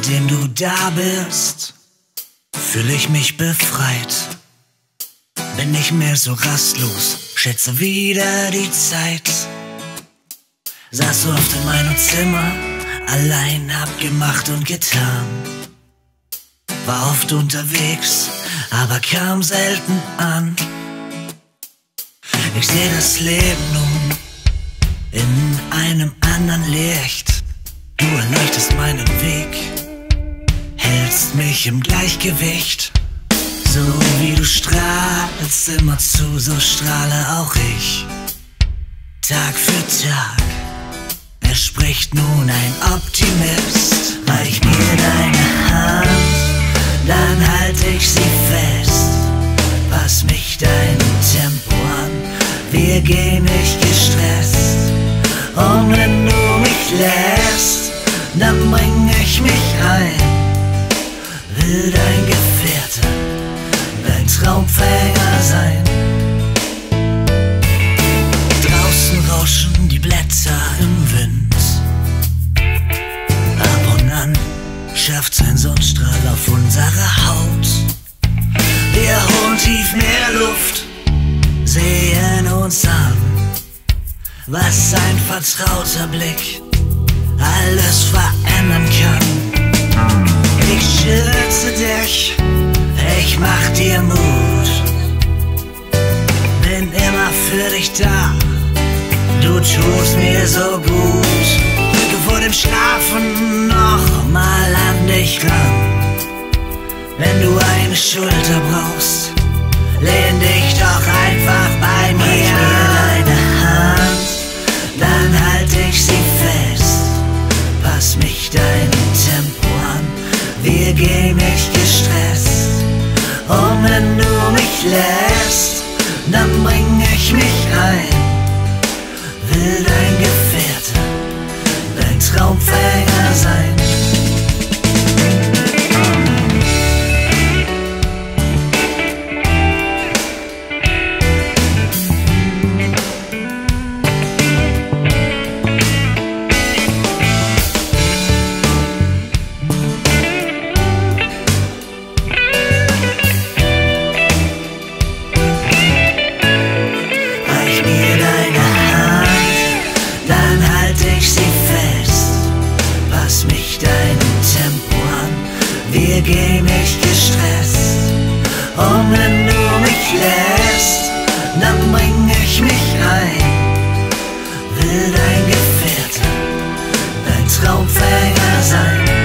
Seitdem du da bist, fühle ich mich befreit. Bin nicht mehr so rastlos, schätze wieder die Zeit. Saß so oft in meinem Zimmer, allein hab gemacht und getan. War oft unterwegs, aber kam selten an. Ich seh das Leben nun in einem anderen Licht. Du erleuchtest meinen Weg, hältst mich im Gleichgewicht. So wie du strahlst immer zu, so strahle auch ich. Tag für Tag, er spricht nun ein Optimist. Reich mir deine Hand, dann halt ich sie fest. Pass mich deinem Tempo an, wir gehen nicht gestresst. Und wenn du mich lässt, dann bring ich mich ein. Will dein Gefährte, dein Traumfänger sein. Draußen rauschen die Blätter im Wind. Ab und an schafft ein Sonnenstrahl auf unsere Haut. Wir holen tief mehr Luft, sehen uns an. Was ein vertrauter Blick alles verändern kann. Ich schütze dich, ich mach dir Mut. Bin immer für dich da, du tust mir so gut. Rücke vor dem Schlafen noch mal an dich ran. Wenn du eine Schulter brauchst, lehn dich doch einfach bei mir. Reich mir deine Hand, dann halt ich sie fest. Pass mich deinem Tempo an, wir gehen nicht gestresst. Und wenn du mich lässt, dann bring ich mich ein. Will dein Gefährte, dein Traumfänger sein. Wir gehen nicht gestresst. Und wenn du mich lässt, dann bring ich mich ein. Will dein Gefährte, dein Traumfänger sein.